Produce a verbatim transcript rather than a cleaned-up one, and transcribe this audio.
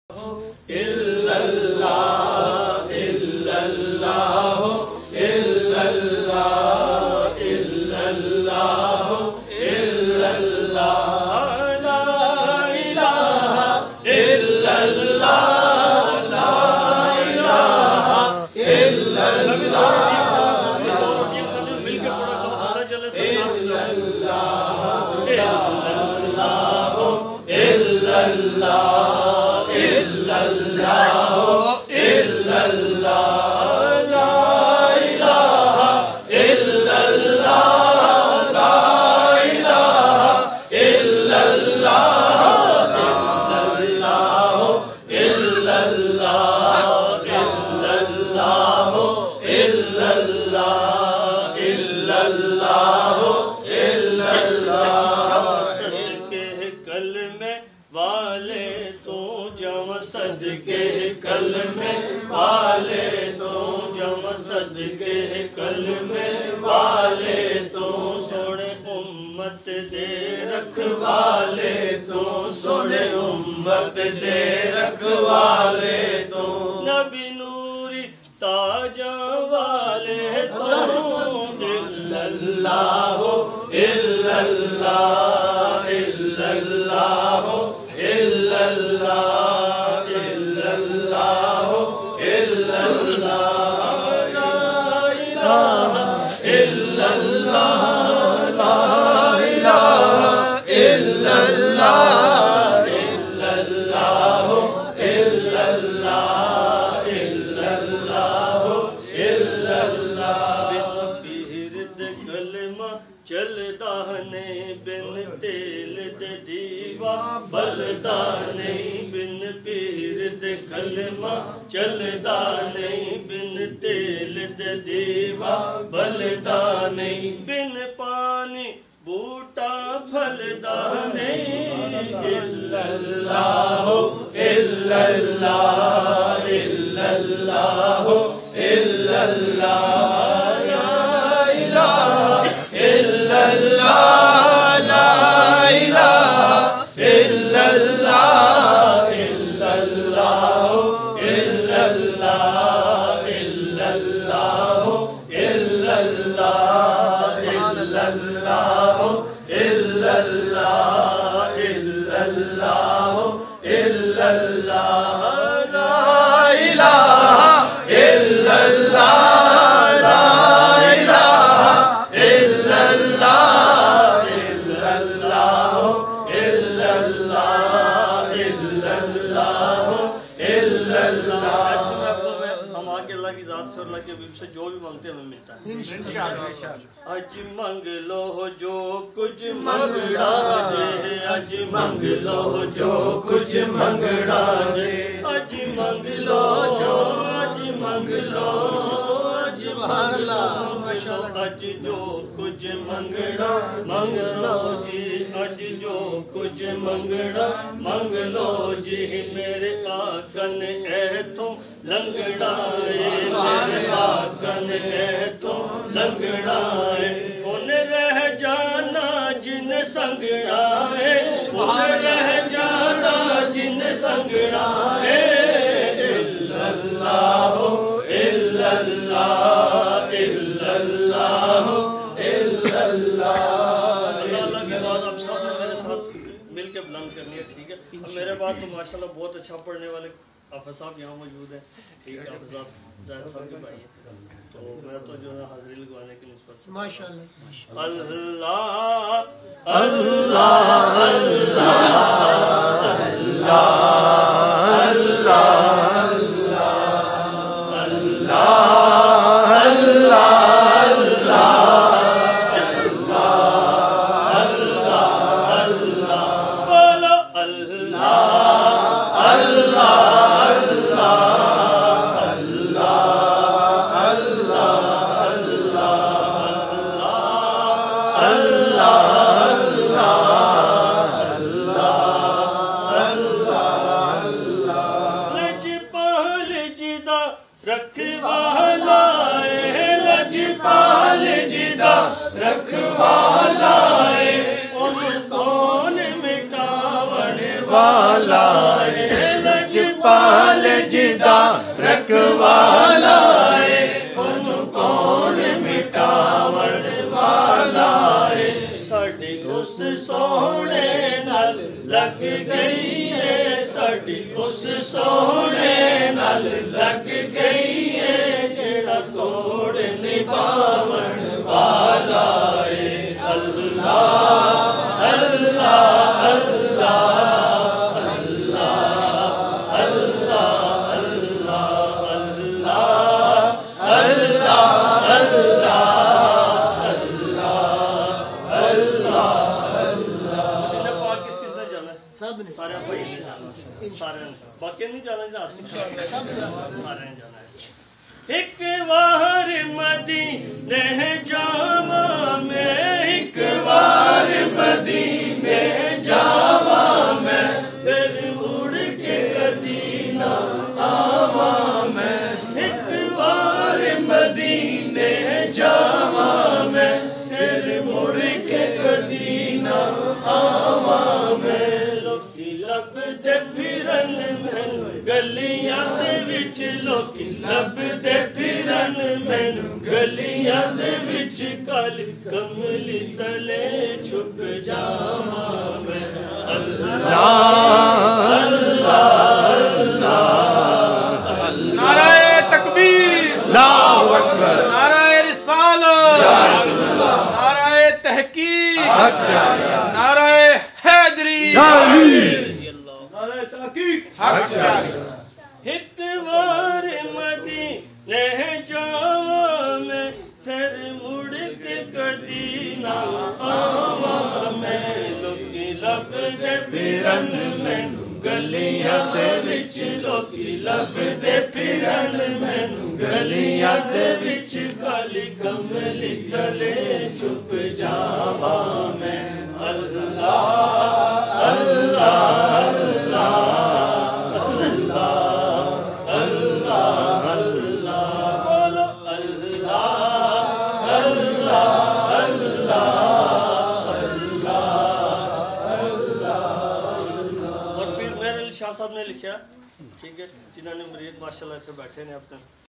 والا والا ہے ان کون مٹاون والا ہے ساڈی اس سونے نال لگ گئی ہے ساڈی اس سونے نال لگ گئی ہے جڑا توڑ نبھاون والا ہے اللہ اللہ اللہ اللہ اللہ اللہ پاک کس کس نے جانا ہے سارے بھائی سارے باقی نہیں جانا سارے جانا ہے ایک وار مدینے جاواں میں ایک وار مدینے جاواں میں پھر مڑ کے کدی نہ آواں میں ایک وار مدینے جاواں میں پھر مڑ کے کدی نہ آواں میں لوکی لب دے پھرن مینوں گلیاں دے وچ لوکی لب دے پھرن مینوں گلیاں دے وچ کالی کملی تلے چھپ جاواں میں اللہ اللہ نعرہ تکبیر اللہ اکبر نعرہ رسالت یا رسول اللہ نعرہ تحقیق حق جاری نعرہ حیدری نعرہ تحقیق حق جاری ایک وار مدینے جاواں میں پھر مڑ کے کدی نہ آواں میں لوکی لب دے پھرن مینوں گلیاں دے وچ لوکی لب دے پھرن مینوں گلیاں دے وچ کالی کملی تلے چھپ جاواں میں اللہ اللہ شاہ صاحب نے لکھا ٹھیک ہے جنہوں نے مریض ماشاء اللہ بیٹھے نے اپنے